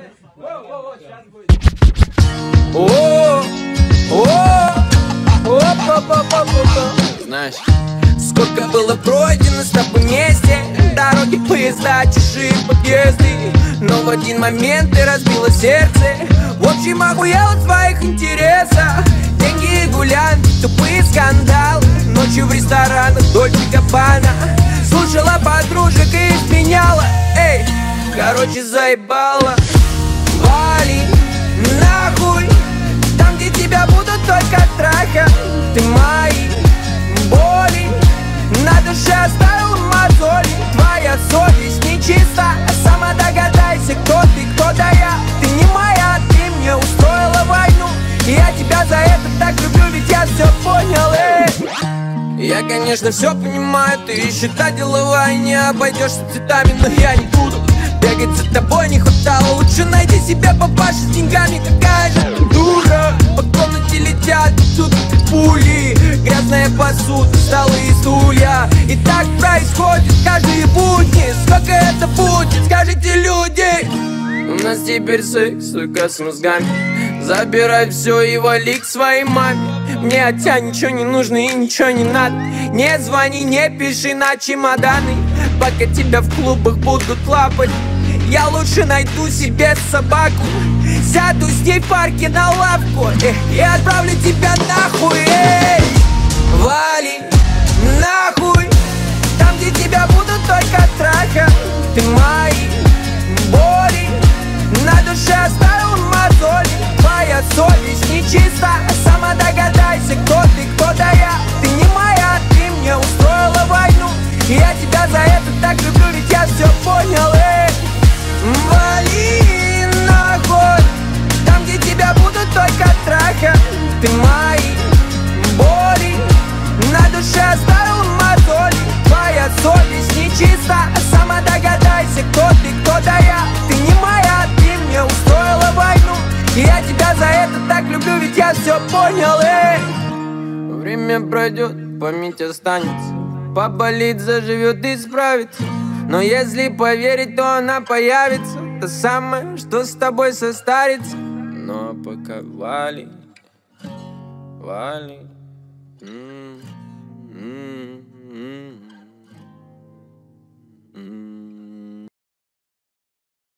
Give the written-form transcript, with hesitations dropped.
Знаешь, сколько было пройдено с тобой вместе, дороги, поезда, чужие подъезды, но в один момент ты разбила сердце. В общем, охуела в твоих интересах. Деньги и гулянки, тупые скандалы, ночью в ресторанах Дольче Габбана. Слушала подружек и изменяла. Эй, короче, заебала. Вали нахуй, там, где тебя будут только трахать. Ты мои боли на душе оставил мозоли. Твоя совесть нечиста, сама догадайся, кто ты, кто да я. Ты не моя, ты мне устроила войну, и я тебя за это так люблю, ведь я все понял, Я, конечно, все понимаю, ты еще та деловая, не обойдешься цветами, но я не буду бегать за тобой, не хватало. Лучше найди себе папашу с деньгами, какая же ты дура. По комнате летят тут пули, грязная посуда, столы и стулья. И так происходит каждые будни. Сколько это будет, скажите, люди? У нас теперь секс, сука, с мозгами. Забирай все и вали к своей маме. Мне от тебя ничего не нужно и ничего не надо. Не звони, не пиши на чемоданы. Пока тебя в клубах будут лапать, я лучше найду себе собаку. Сяду с ней в парке на лавку и отправлю тебя нахуй. Вали нахуй, там, где тебя будут только трахать. Ты мои боли на душе оставил мозоли. Твоя совесть нечиста, сама догадайся, кто ты, кто да я. Ты не моя, ты мне устроила войну, и я тебя за это так люблю, ведь я все понял, Вали нахуй, там, где тебя будут только трахать. Ты мои боли на душе оставил мозоли. Твоя совесть нечиста, сама догадайся, кто ты, кто да я. Ты не моя, ты мне устроила войну, и я тебя за это так люблю, ведь я все понял, Время пройдет, память останется, поболит, заживет и справится. Но если поверить, то она появится, та самая, что с тобой состарится. Но пока вали, вали. Mm-hmm.